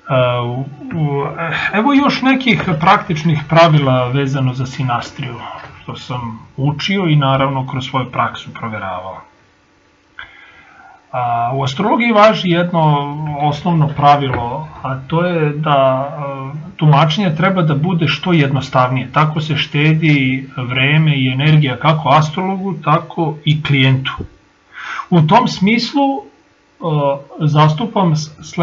Evo još nekih praktičnih pravila vezano za sinastriju, što sam učio i naravno kroz svoju praksu provjeravao. U astrologiji važi jedno osnovno pravilo, a to je da tumačenje treba da bude što jednostavnije. Tako se štedi vreme i energija kako astrologu, tako i klijentu. U tom smislu zastupam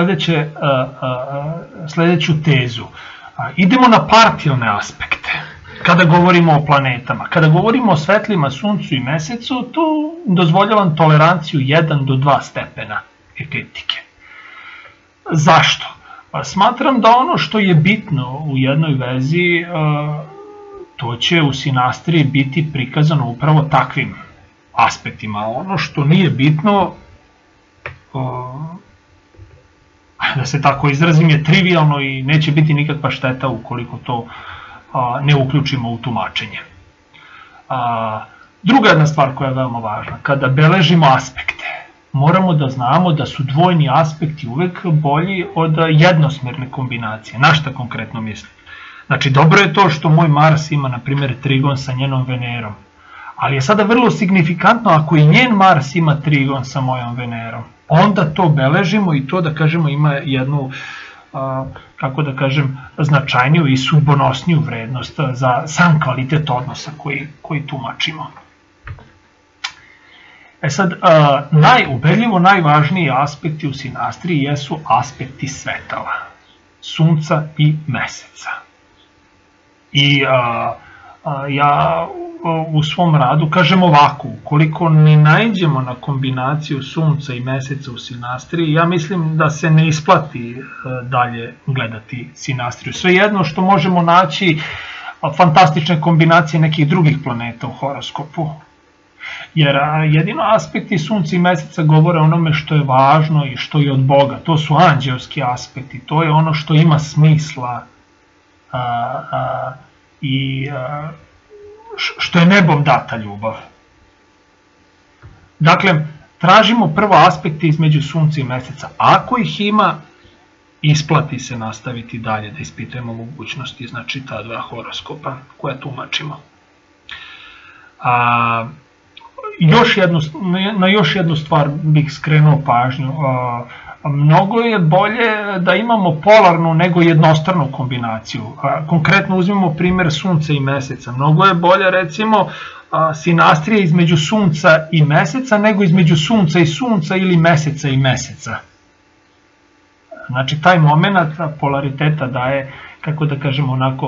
sledeću tezu. Idemo na parcijalne aspekte. Kada govorimo o planetama, kada govorimo o svetlima, suncu i mesecu, tu dozvoljavam toleranciju 1 do 2 stepena ekliptike. Zašto? Smatram da ono što je bitno u jednoj vezi, to će u sinastriji biti prikazano upravo takvim aspektima. Ono što nije bitno, da se tako izrazim, je trivialno i neće biti nikakva šteta ukoliko to ne uključimo u tumačenje. Druga jedna stvar koja je veoma važna, kada beležimo aspekte, moramo da znamo da su dvojni aspekti uvek bolji od jednosmerne kombinacije. Na šta konkretno mislim? Znači, dobro je to što moj Mars ima, na primjer, trigon sa njenom Venerom, ali je sada vrlo signifikantno ako i njen Mars ima trigon sa mojom Venerom. Onda to beležimo i to, da kažemo, ima jednu, kako da kažem, značajniju i sudbonosniju vrednost za sam kvalitet odnosa koji tumačimo. Sad, ubedljivo najvažniji aspekti u sinastriji jesu aspekti svetala, sunca i meseca. I ja u svom radu kažem ovako, ukoliko ne naiđemo na kombinaciju sunca i meseca u sinastriji, ja mislim da se ne isplati dalje gledati sinastriju. Svejedno što možemo naći fantastične kombinacije nekih drugih planeta u horoskopu. Jer jedino aspekti sunca i meseca govore onome što je važno i što je od Boga. To su anđelski aspekti, to je ono što ima smisla i što je nebom data ljubav. Dakle, tražimo prvo aspekte između sunca i meseca. Ako ih ima, isplati se nastaviti dalje da ispitujemo mogućnosti, znači ta dva horoskopa koja tumačimo. Na još jednu stvar bih skrenuo pažnju. Mnogo je bolje da imamo polarnu nego jednostranu kombinaciju. Konkretno uzmemo primjer sunca i meseca. Mnogo je bolje, recimo, sinastrija između sunca i meseca nego između sunca i sunca ili meseca i meseca. Znači, taj moment polariteta daje, kako da kažemo, onako,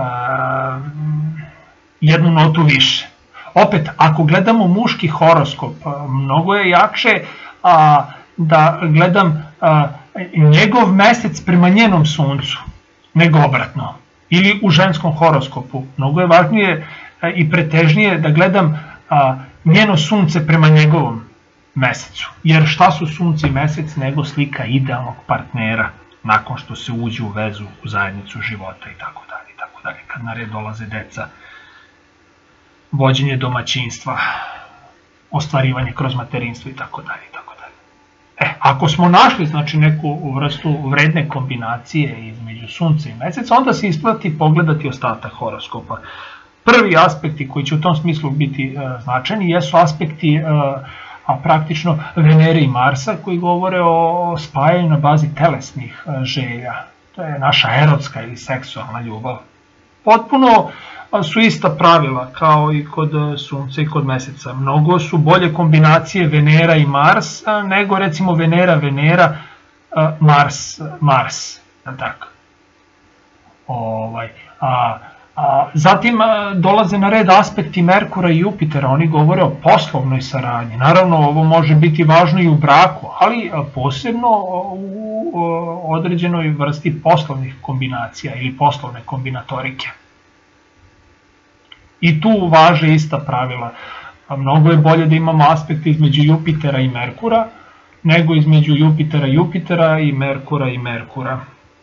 jednu notu više. Opet, ako gledamo muški horoskop, mnogo je jakše da gledam njegov mesec prema njenom suncu, nego obratno. Ili u ženskom horoskopu. Mnogo je važnije i pretežnije da gledam njeno sunce prema njegovom mesecu. Jer šta su sunce i mesec nego slika idealnog partnera nakon što se uđe u vezu, u zajednicu života i tako dalje. Kad na red dolaze deca, vođenje domaćinstva, ostvarivanje kroz materinstvo i tako dalje. Ako smo našli, znači, neku vrstu vredne kombinacije između sunca i meseca, onda se isplati pogledati ostatak horoskopa. Prvi aspekti koji će u tom smislu biti značajni jesu aspekti praktično Venere i Marsa, koji govore o spajanju na bazi telesnih želja. To je naša erotska ili seksualna ljubav. Potpuno su ista pravila kao i kod sunca i kod meseca. Mnogo su bolje kombinacije Venera i Mars nego, recimo, Venera, Mars. Zatim dolaze na red aspekti Merkura i Jupitera, oni govore o poslovnoj saradnji. Naravno, ovo može biti važno i u braku, ali posebno u određenoj vrsti poslovnih kombinacija ili poslovne kombinatorike. I tu važe ista pravila. Mnogo je bolje da imamo aspekte između Jupitera i Merkura, nego između Jupitera i Merkura.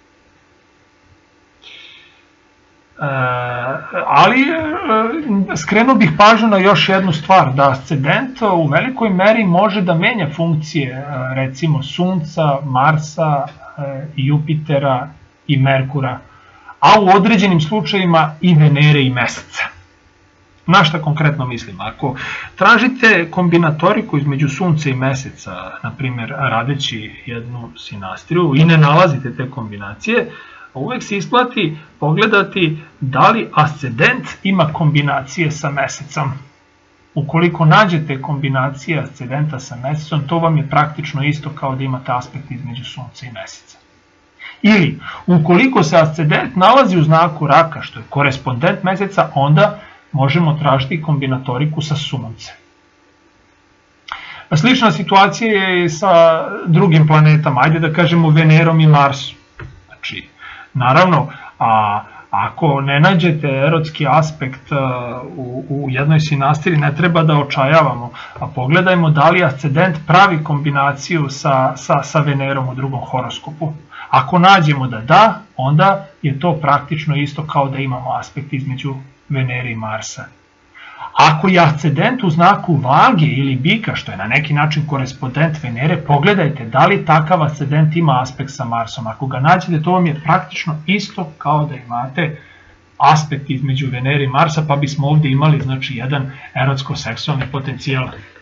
Ali skrenuo bih pažnju na još jednu stvar, da ascendent u velikoj meri može da menja funkcije, recimo Sunca, Marsa, i Jupitera i Merkura, a u određenim slučajevima i Venere i Meseca. Na šta konkretno mislim? Ako tražite kombinatoriku između Sunca i Meseca, na primjer radeći jednu sinastriju i ne nalazite te kombinacije, uvek se isplati pogledati da li ascendent ima kombinacije sa Mesecom. Ukoliko nađete kombinacije ascendenta sa Mesecom, to vam je praktično isto kao da imate aspekt između Sunca i Meseca. Ili, ukoliko se ascendent nalazi u znaku Raka, što je korespondent Meseca, onda možemo tražiti kombinatoriku sa Suncem. Slična situacija je i sa drugim planetama, ajde da kažemo Venerom i Marsom. Znači, naravno, ako ne nađete erotski aspekt u jednoj sinastriji, ne treba da očajavamo, a pogledajmo da li ascendent pravi kombinaciju sa Venerom u drugom horoskopu. Ako nađemo da da, onda je to praktično isto kao da imamo aspekt između Venere i Marsa. Ako je ascendent u znaku Vage ili Bika, što je na neki način korespondent Venere, pogledajte da li takav ascendent ima aspekt sa Marsom. Ako ga nađete, to vam je praktično isto kao da imate aspekt između Venere i Marsa, pa bismo ovdje imali znači jedan erotsko-seksualni potencijal